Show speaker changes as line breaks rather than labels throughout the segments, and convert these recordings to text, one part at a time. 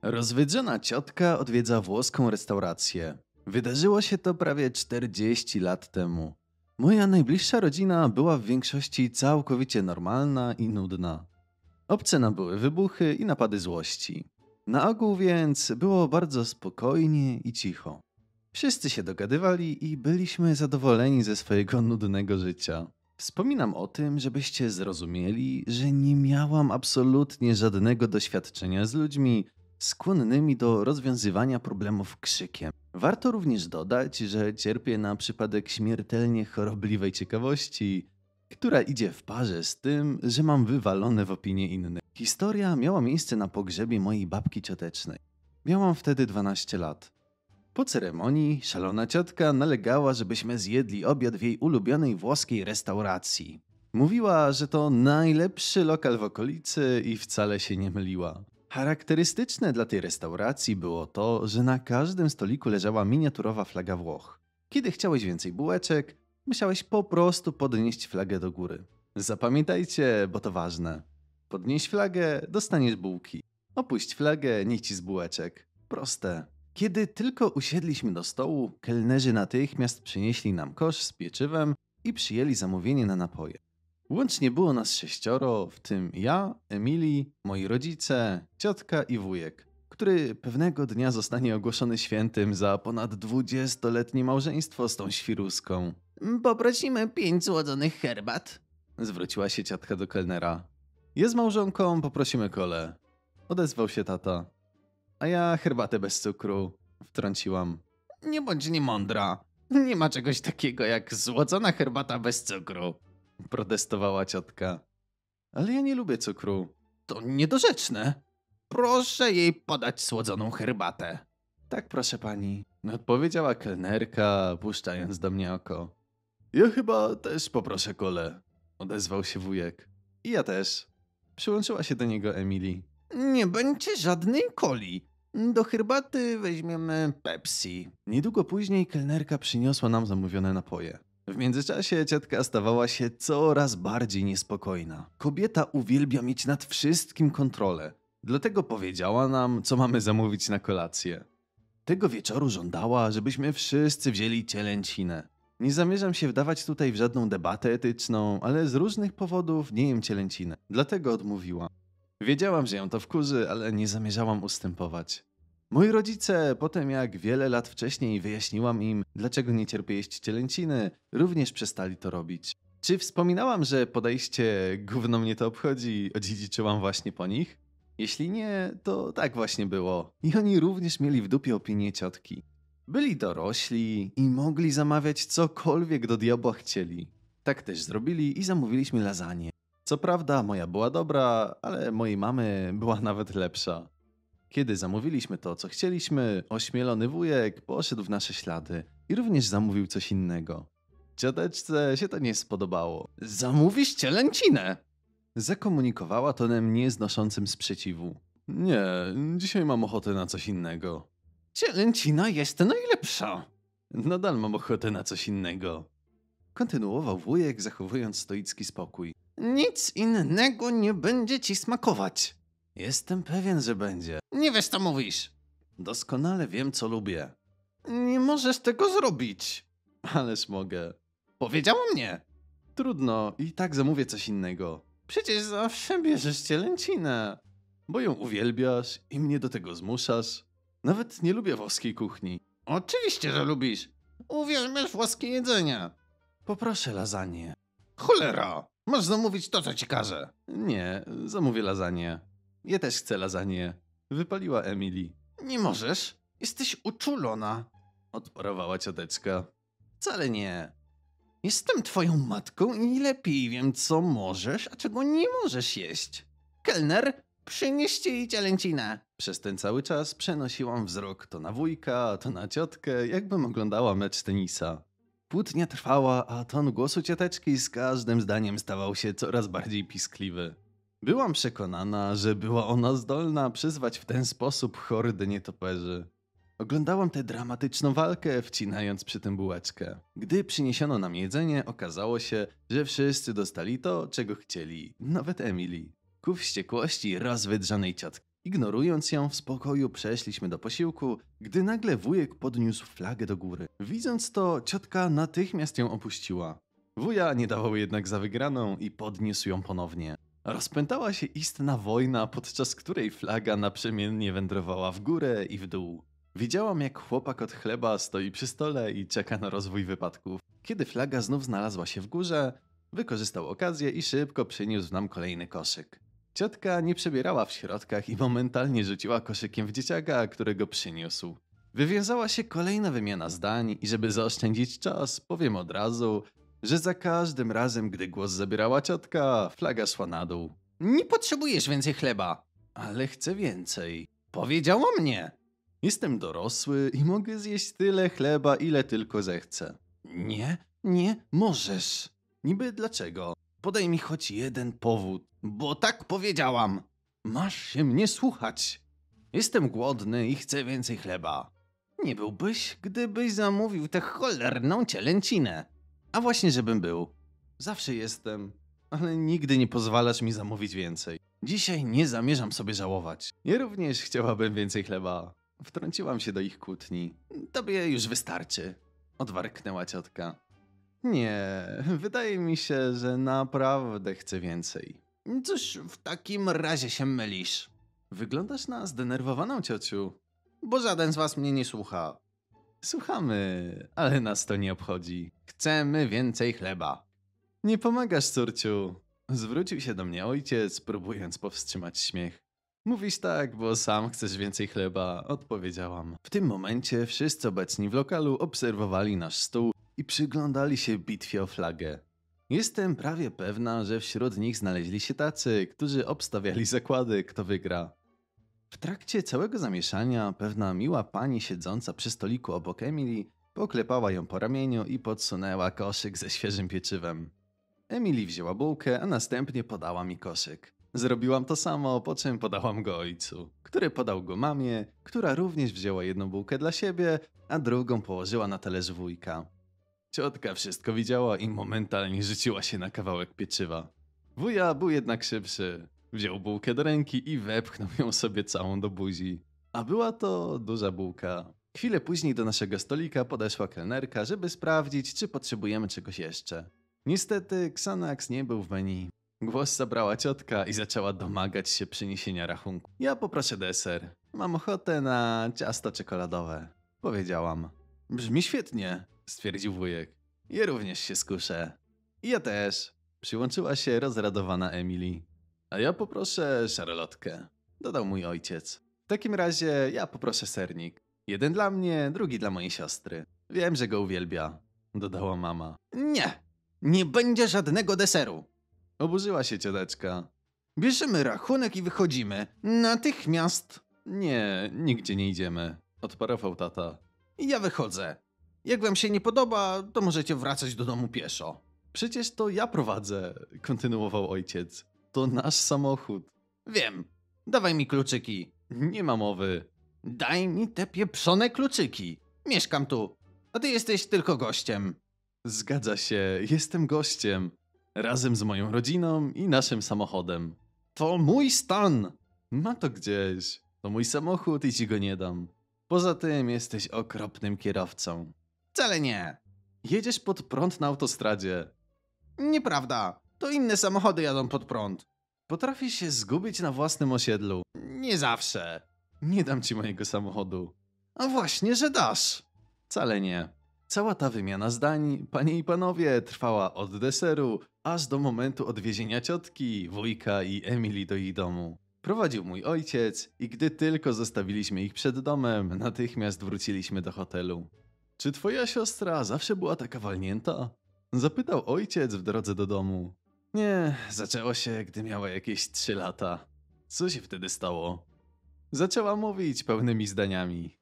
Rozwydrzona ciotka odwiedza włoską restaurację. Wydarzyło się to prawie 40 lat temu. Moja najbliższa rodzina była w większości całkowicie normalna i nudna. Obce nam były wybuchy i napady złości. Na ogół więc było bardzo spokojnie i cicho. Wszyscy się dogadywali i byliśmy zadowoleni ze swojego nudnego życia. Wspominam o tym, żebyście zrozumieli, że nie miałam absolutnie żadnego doświadczenia z ludźmi skłonnymi do rozwiązywania problemów krzykiem. Warto również dodać, że cierpię na przypadek śmiertelnie chorobliwej ciekawości, która idzie w parze z tym, że mam wywalone w opinie innych. Historia miała miejsce na pogrzebie mojej babki ciotecznej. Miałam wtedy 12 lat. Po ceremonii szalona ciotka nalegała, żebyśmy zjedli obiad w jej ulubionej włoskiej restauracji. Mówiła, że to najlepszy lokal w okolicy i wcale się nie myliła. Charakterystyczne dla tej restauracji było to, że na każdym stoliku leżała miniaturowa flaga Włoch. Kiedy chciałeś więcej bułeczek, musiałeś po prostu podnieść flagę do góry. Zapamiętajcie, bo to ważne. Podnieś flagę, dostaniesz bułki. Opuść flagę, nie ci z bułeczek. Proste. Kiedy tylko usiedliśmy do stołu, kelnerzy natychmiast przynieśli nam kosz z pieczywem i przyjęli zamówienie na napoje. Łącznie było nas 6, w tym ja, Emily, moi rodzice, ciotka i wujek, który pewnego dnia zostanie ogłoszony świętym za ponad 20-letnie małżeństwo z tą świruską. Poprosimy 5 słodzonych herbat, zwróciła się ciotka do kelnera. Ja z małżonką poprosimy kolę, odezwał się tata. A ja herbatę bez cukru, wtrąciłam. Nie bądź niemądra. Nie ma czegoś takiego jak złodzona herbata bez cukru, protestowała ciotka. Ale ja nie lubię cukru. To niedorzeczne. Proszę jej podać słodzoną herbatę. Tak, proszę pani, odpowiedziała kelnerka, puszczając do mnie oko. Ja chyba też poproszę kolę, odezwał się wujek. I ja też. Przyłączyła się do niego Emily. Nie będzie żadnej coli. Do herbaty weźmiemy Pepsi. Niedługo później kelnerka przyniosła nam zamówione napoje. W międzyczasie ciotka stawała się coraz bardziej niespokojna. Kobieta uwielbia mieć nad wszystkim kontrolę. Dlatego powiedziała nam, co mamy zamówić na kolację. Tego wieczoru żądała, żebyśmy wszyscy wzięli cielęcinę. Nie zamierzam się wdawać tutaj w żadną debatę etyczną, ale z różnych powodów nie jem cielęcinę. Dlatego odmówiła. Wiedziałam, że ją to wkurzy, ale nie zamierzałam ustępować. Moi rodzice, potem jak wiele lat wcześniej wyjaśniłam im, dlaczego nie cierpię jeść cielęciny, również przestali to robić. Czy wspominałam, że podejście gówno mnie to obchodzi odziedziczyłam właśnie po nich? Jeśli nie, to tak właśnie było. I oni również mieli w dupie opinię ciotki. Byli dorośli i mogli zamawiać cokolwiek do diabła chcieli. Tak też zrobili i zamówiliśmy lasagne. Co prawda moja była dobra, ale mojej mamy była nawet lepsza. Kiedy zamówiliśmy to, co chcieliśmy, ośmielony wujek poszedł w nasze ślady i również zamówił coś innego. Cioteczce się to nie spodobało. Zamówisz cielęcinę! Zakomunikowała tonem nieznoszącym sprzeciwu. Nie, dzisiaj mam ochotę na coś innego. Cielęcina jest najlepsza. Nadal mam ochotę na coś innego. Kontynuował wujek, zachowując stoicki spokój. Nic innego nie będzie ci smakować. Jestem pewien, że będzie. Nie wiesz, co mówisz. Doskonale wiem, co lubię. Nie możesz tego zrobić. Ależ mogę. Powiedziałam nie. Trudno, i tak zamówię coś innego. Przecież zawsze bierzesz cielęcinę. Bo ją uwielbiasz i mnie do tego zmuszasz. Nawet nie lubię włoskiej kuchni. Oczywiście, że lubisz. Uwielbiasz włoskie jedzenie. Poproszę lasagne. Cholera! Masz zamówić to, co ci każę. Nie, zamówię lasagne. Ja też chcę lasagne. Wypaliła Emily. Nie możesz. Jesteś uczulona. Odparowała cioteczka. Wcale nie. Jestem twoją matką i lepiej wiem, co możesz, a czego nie możesz jeść. Kelner, przynieście jej cielęcinę. Przez ten cały czas przenosiłam wzrok to na wujka, to na ciotkę, jakbym oglądała mecz tenisa. Kłótnia trwała, a ton głosu cioteczki z każdym zdaniem stawał się coraz bardziej piskliwy. Byłam przekonana, że była ona zdolna przyzwać w ten sposób hordy nietoperzy. Oglądałam tę dramatyczną walkę, wcinając przy tym bułeczkę. Gdy przyniesiono nam jedzenie, okazało się, że wszyscy dostali to, czego chcieli, nawet Emily. Ku wściekłości rozwydrzanej ciotki. Ignorując ją, w spokoju przeszliśmy do posiłku, gdy nagle wujek podniósł flagę do góry. Widząc to, ciotka natychmiast ją opuściła. Wuja nie dawał jednak za wygraną i podniósł ją ponownie. Rozpętała się istna wojna, podczas której flaga naprzemiennie wędrowała w górę i w dół. Widziałam, jak chłopak od chleba stoi przy stole i czeka na rozwój wypadków. Kiedy flaga znów znalazła się w górze, wykorzystał okazję i szybko przyniósł nam kolejny koszyk. Ciotka nie przebierała w środkach i momentalnie rzuciła koszykiem w dzieciaka, którego przyniósł. Wywiązała się kolejna wymiana zdań i żeby zaoszczędzić czas, powiem od razu, że za każdym razem, gdy głos zabierała ciotka, flaga szła na dół. Nie potrzebujesz więcej chleba. Ale chcę więcej. Powiedziała mnie. Jestem dorosły i mogę zjeść tyle chleba, ile tylko zechcę. Nie możesz. Niby dlaczego? Podaj mi choć jeden powód. Bo tak powiedziałam. Masz się mnie słuchać. Jestem głodny i chcę więcej chleba. Nie byłbyś, gdybyś zamówił tę cholerną cielęcinę. A właśnie, żebym był. Zawsze jestem, ale nigdy nie pozwalasz mi zamówić więcej. Dzisiaj nie zamierzam sobie żałować. Ja również chciałabym więcej chleba. Wtrąciłam się do ich kłótni. Tobie już wystarczy. Odwarknęła ciotka. Nie, wydaje mi się, że naprawdę chcę więcej. Cóż, w takim razie się mylisz. Wyglądasz na zdenerwowaną, ciociu. Bo żaden z was mnie nie słucha. Słuchamy, ale nas to nie obchodzi. Chcemy więcej chleba. Nie pomagasz, córciu. Zwrócił się do mnie ojciec, próbując powstrzymać śmiech. Mówisz tak, bo sam chcesz więcej chleba, odpowiedziałam. W tym momencie wszyscy obecni w lokalu obserwowali nasz stół i przyglądali się bitwie o flagę. Jestem prawie pewna, że wśród nich znaleźli się tacy, którzy obstawiali zakłady, kto wygra. W trakcie całego zamieszania pewna miła pani siedząca przy stoliku obok Emily poklepała ją po ramieniu i podsunęła koszyk ze świeżym pieczywem. Emily wzięła bułkę, a następnie podała mi koszyk. Zrobiłam to samo, po czym podałam go ojcu, który podał go mamie, która również wzięła jedną bułkę dla siebie, a drugą położyła na talerz wujka. Ciotka wszystko widziała i momentalnie rzuciła się na kawałek pieczywa. Wuja był jednak szybszy. Wziął bułkę do ręki i wepchnął ją sobie całą do buzi. A była to duża bułka. Chwilę później do naszego stolika podeszła kelnerka, żeby sprawdzić, czy potrzebujemy czegoś jeszcze. Niestety Xanax nie był w menu. Głos zabrała ciotka i zaczęła domagać się przyniesienia rachunku. Ja poproszę deser. Mam ochotę na ciasto czekoladowe. Powiedziałam. Brzmi świetnie, stwierdził wujek. Ja również się skuszę. I ja też. Przyłączyła się rozradowana Emily. A ja poproszę szarlotkę, dodał mój ojciec. W takim razie ja poproszę sernik. Jeden dla mnie, drugi dla mojej siostry. Wiem, że go uwielbia, dodała mama. Nie będzie żadnego deseru. Oburzyła się cioteczka. Bierzemy rachunek i wychodzimy. Natychmiast. Nie, nigdzie nie idziemy, odparował tata. Ja wychodzę. Jak wam się nie podoba, to możecie wracać do domu pieszo. Przecież to ja prowadzę, kontynuował ojciec. To nasz samochód. Wiem. Dawaj mi kluczyki. Nie ma mowy. Daj mi te pieprzone kluczyki. Mieszkam tu, a ty jesteś tylko gościem. Zgadza się, jestem gościem. Razem z moją rodziną i naszym samochodem. To mój stan. Ma to gdzieś. To mój samochód i ci go nie dam. Poza tym jesteś okropnym kierowcą. Wcale nie. Jedziesz pod prąd na autostradzie. Nieprawda. To inne samochody jadą pod prąd. Potrafisz się zgubić na własnym osiedlu. Nie zawsze. Nie dam ci mojego samochodu. A właśnie, że dasz. Wcale nie. Cała ta wymiana zdań, panie i panowie, trwała od deseru, aż do momentu odwiezienia ciotki, wujka i Emily do ich domu. Prowadził mój ojciec i gdy tylko zostawiliśmy ich przed domem, natychmiast wróciliśmy do hotelu. Czy twoja siostra zawsze była taka walnięta? Zapytał ojciec w drodze do domu. Nie, zaczęło się, gdy miała jakieś 3 lata. Co się wtedy stało? Zaczęła mówić pełnymi zdaniami.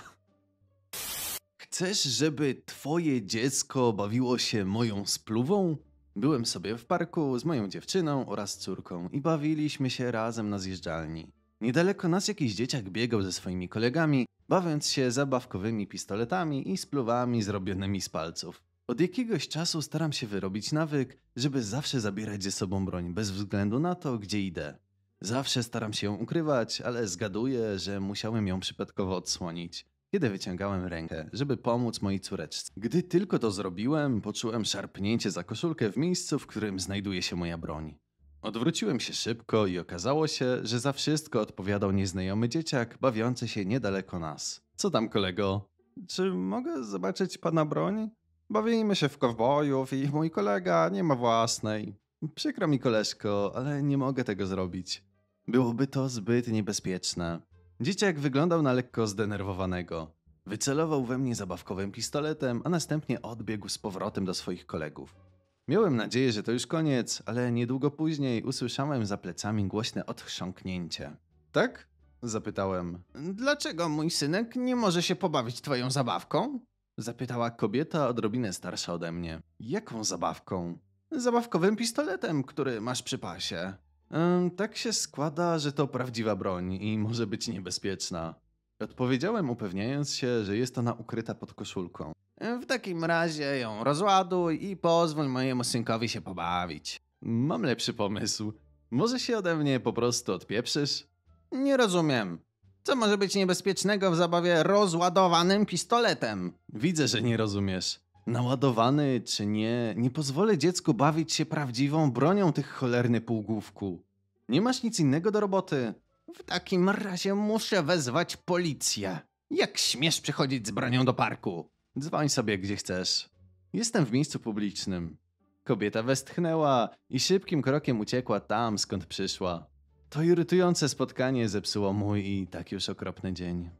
Chcesz, żeby twoje dziecko bawiło się moją spluwą? Byłem sobie w parku z moją dziewczyną oraz córką i bawiliśmy się razem na zjeżdżalni. Niedaleko nas jakiś dzieciak biegał ze swoimi kolegami, bawiąc się zabawkowymi pistoletami i spluwami zrobionymi z palców. Od jakiegoś czasu staram się wyrobić nawyk, żeby zawsze zabierać ze sobą broń, bez względu na to, gdzie idę. Zawsze staram się ją ukrywać, ale zgaduję, że musiałem ją przypadkowo odsłonić, kiedy wyciągałem rękę, żeby pomóc mojej córeczce. Gdy tylko to zrobiłem, poczułem szarpnięcie za koszulkę w miejscu, w którym znajduje się moja broń. Odwróciłem się szybko i okazało się, że za wszystko odpowiadał nieznajomy dzieciak bawiący się niedaleko nas. Co tam, kolego? Czy mogę zobaczyć pana broń? Bawimy się w kowbojów i mój kolega nie ma własnej. Przykro mi, koleżko, ale nie mogę tego zrobić. Byłoby to zbyt niebezpieczne. Dzieciak wyglądał na lekko zdenerwowanego. Wycelował we mnie zabawkowym pistoletem, a następnie odbiegł z powrotem do swoich kolegów. Miałem nadzieję, że to już koniec, ale niedługo później usłyszałem za plecami głośne odchrząknięcie. Tak? Zapytałem. Dlaczego mój synek nie może się pobawić twoją zabawką? Zapytała kobieta odrobinę starsza ode mnie. Jaką zabawką? Zabawkowym pistoletem, który masz przy pasie. Tak się składa, że to prawdziwa broń i może być niebezpieczna. Odpowiedziałem, upewniając się, że jest ona ukryta pod koszulką. W takim razie ją rozładuj i pozwól mojemu synkowi się pobawić. Mam lepszy pomysł. Może się ode mnie po prostu odpieprzysz? Nie rozumiem. Co może być niebezpiecznego w zabawie rozładowanym pistoletem? Widzę, że nie rozumiesz. Naładowany czy nie, nie pozwolę dziecku bawić się prawdziwą bronią, tych cholerny półgłówku. Nie masz nic innego do roboty? W takim razie muszę wezwać policję. Jak śmiesz przychodzić z bronią do parku? Dzwoń sobie gdzie chcesz. Jestem w miejscu publicznym. Kobieta westchnęła i szybkim krokiem uciekła tam, skąd przyszła. To irytujące spotkanie zepsuło mój i tak już okropny dzień.